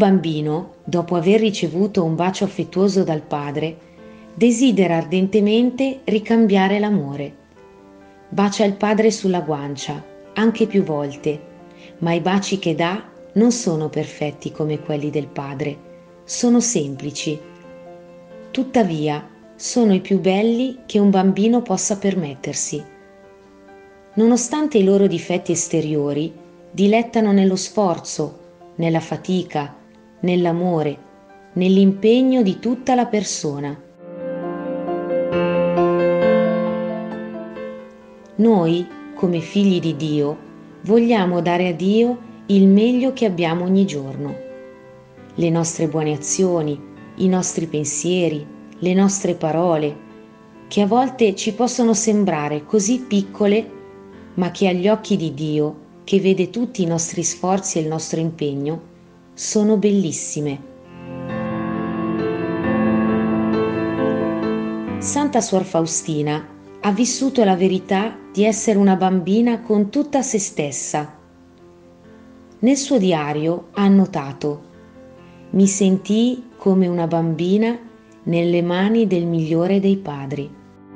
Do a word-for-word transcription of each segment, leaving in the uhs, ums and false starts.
bambino, dopo aver ricevuto un bacio affettuoso dal padre, desidera ardentemente ricambiare l'amore. Bacia il padre sulla guancia, anche più volte, ma i baci che dà non sono perfetti come quelli del padre, sono semplici. Tuttavia, sono i più belli che un bambino possa permettersi. Nonostante i loro difetti esteriori, dilettano nello sforzo, nella fatica, nell'amore, nell'impegno di tutta la persona. Noi, come figli di Dio, vogliamo dare a Dio il meglio che abbiamo ogni giorno. Le nostre buone azioni, i nostri pensieri, le nostre parole, che a volte ci possono sembrare così piccole, ma che agli occhi di Dio, che vede tutti i nostri sforzi e il nostro impegno, sono bellissime. Santa Suor Faustina ha vissuto la verità di essere una bambina con tutta se stessa. Nel suo diario ha annotato: «Mi sentii come una bambina nelle mani del migliore dei padri».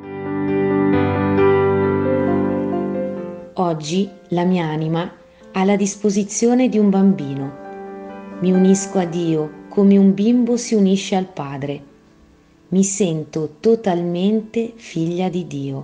Oggi la mia anima ha la disposizione di un bambino. Mi unisco a Dio come un bimbo si unisce al Padre. Mi sento totalmente figlia di Dio.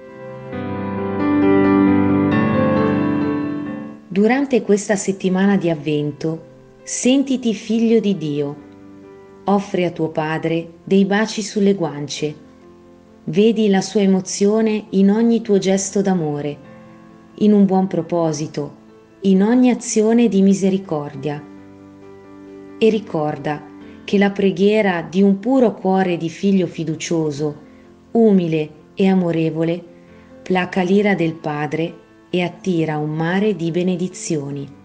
Durante questa settimana di Avvento, sentiti figlio di Dio. Offri a tuo Padre dei baci sulle guance. Vedi la sua emozione in ogni tuo gesto d'amore, in un buon proposito, in ogni azione di misericordia. E ricorda che la preghiera di un puro cuore di figlio fiducioso, umile e amorevole, placa l'ira del Padre e attira un mare di benedizioni.